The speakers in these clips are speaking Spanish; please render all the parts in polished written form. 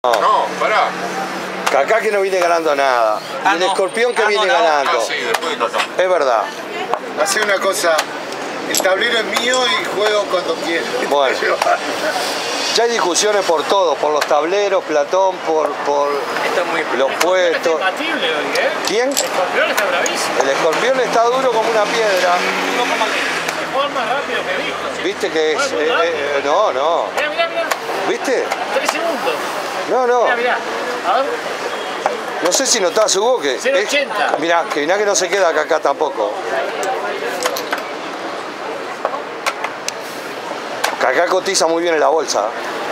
No, pará. Kaká que no viene ganando nada. Y el Escorpión que viene ganando. Sí, después de Kaká. Es verdad. Hace una cosa, el tablero es mío y juego cuando quiero. Bueno. Ya hay discusiones por todo, por los tableros, Platón, por los puestos. Imbatible hoy, ¿eh? ¿Quién? El Escorpión está bravísimo. El Escorpión está duro como una piedra. El jugador más rápido que he visto. ¿Viste que es? No. Mirá, mirá, mirá. ¿Viste? 3 segundos. No. Mirá, mirá. A ver. No sé si notás, Hugo, que... 0.80. Mirá que no se queda Kaká tampoco. Kaká cotiza muy bien en la bolsa.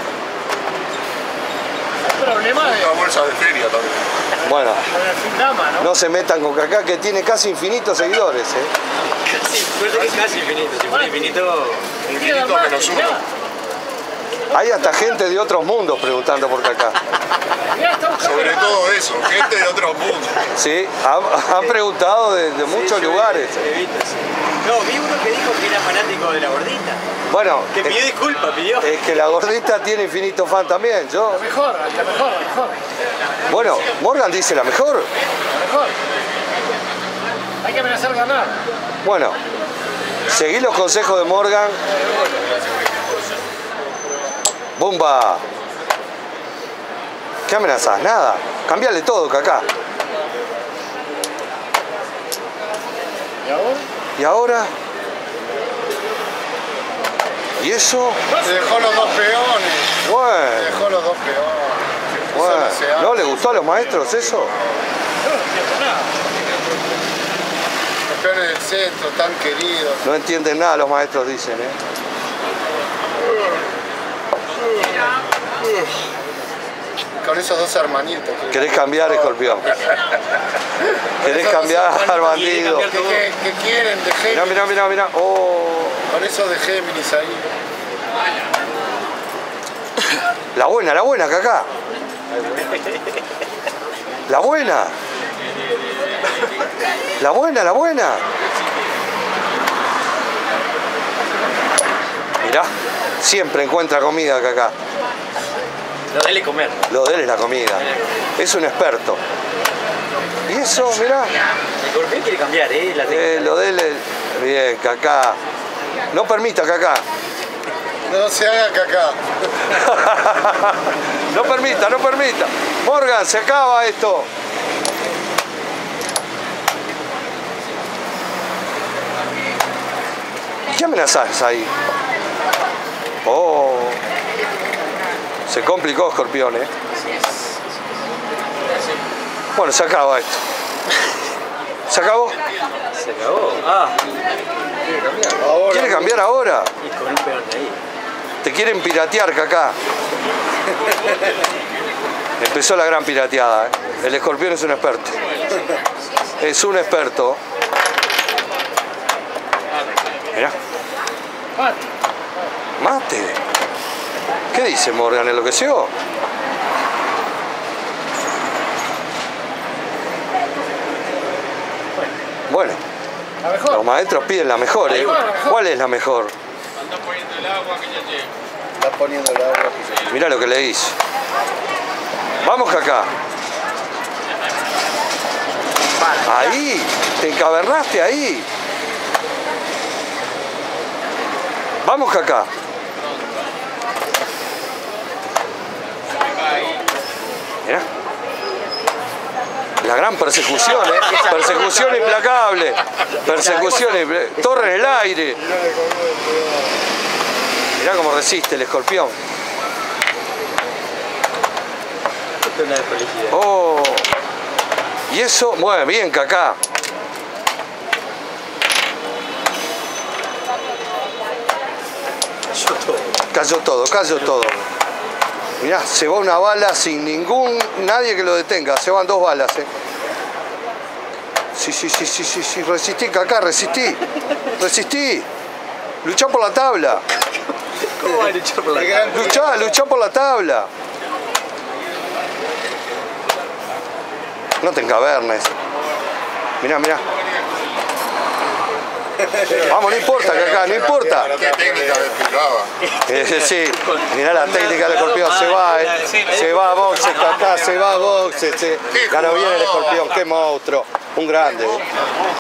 El problema es Una bolsa de feria también. Bueno, con el fin dama, ¿no? no se metan con Kaká, que tiene casi infinitos seguidores, Sí, suerte que es casi infinito. Si fuera infinito. Infinito menos uno. Hay hasta gente de otros mundos preguntando por Kaká. Mirá, está buscando Sobre la todo eso, gente de otros mundos. Sí, han preguntado de muchos lugares. No, vi uno que dijo que era fanático de la gordita. Bueno, Que pidió disculpas, pidió. es que la gordita tiene infinito fan también. mejor, la mejor. Bueno, Morgan dice la mejor. La mejor. Hay que amenazar ganar. Bueno, seguí los consejos de Morgan. ¡Bomba! ¿Qué amenazás? Nada. Cambiale todo, Kaká. ¿Y ahora? ¿Y ahora? ¿Y eso? Se dejó los dos peones. Se Bueno, dejó los dos peones. Eso bueno. no se hace. ¿No le gustó a los maestros eso? Yo no entiendo nada. Los peones del centro, tan queridos. No entienden nada los maestros, dicen, ¿eh? Con esos dos hermanitos. ¿Querés cambiar, Escorpión? ¿Querés cambiar, bandido? ¿Qué quieren de Géminis? Mirá. Oh. Con esos de Géminis ahí. La buena, Kaká. La buena. Mirá, siempre encuentra comida, Kaká. No, dale comer. Lo de él es la comida. Es un experto. Y eso, mirá. El Escorpión quiere cambiar, la técnica. Lo de él es... Bien, Kaká. No permita, Kaká. No se haga Kaká. No permita. Morgan, se acaba esto. ¿Qué amenazás ahí? Oh. Se complicó, Escorpión, ¿eh? Bueno, se acaba esto. ¿Se acabó? Se acabó. Ah, ¿Quiere cambiar ahora? y con un peón ahí. Te quieren piratear, Kaká. Empezó la gran pirateada, ¿eh? El Escorpión es un experto. Es un experto. Mirá. Mate. ¿Qué dice Morgan? ¿Enloqueció? Bueno, La mejor. los maestros piden la mejor, ¿eh? ¿Cuál es la mejor? Está poniendo el agua que se... Mirá lo que le hizo. Vamos, Kaká. Ahí, te encavernaste ahí. Vamos, Kaká. Mirá. La gran persecución, ¿eh? Persecución implacable. Torre en el aire. Mirá cómo resiste el Escorpión. Esto es una desfelicidad. Oh. Y eso, muy bien, Kaká. Cayó todo. Mirá, se va una bala sin nadie que lo detenga. Se van 2 balas, ¿eh? Sí. Resistí, Kaká, resistí. Luchá por la tabla. ¿Cómo va a luchar por la tabla? Luchá por la tabla. No te encavernes. Mirá. Vamos, no importa, que acá, no importa. Qué técnica desplegaba. Sí, mirá la técnica del escorpión, se va a boxe, acá se va a boxe, ganó bien el escorpión, qué monstruo, un grande.